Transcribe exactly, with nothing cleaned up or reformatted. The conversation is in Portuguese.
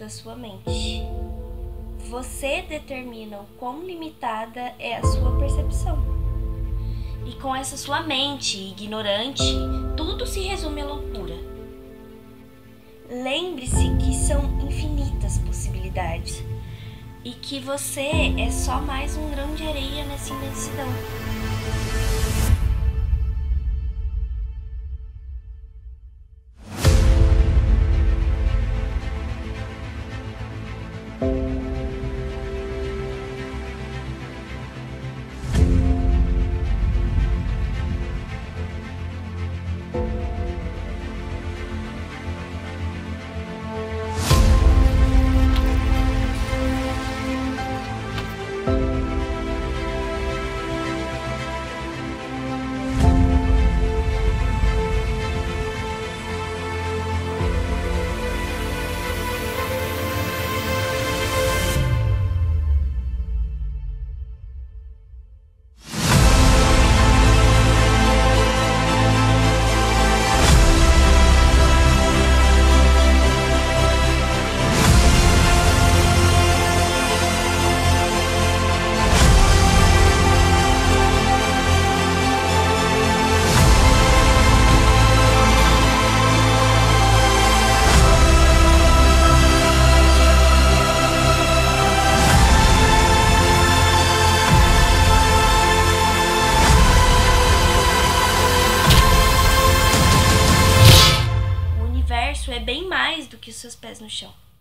da sua mente. Você determina o quão limitada é a sua percepção. E com essa sua mente ignorante, tudo se resume à loucura. Lembre-se que são infinitas possibilidades e que você é só mais um grão de areia nessa imensidão. O universo é bem mais do que os seus pés no chão.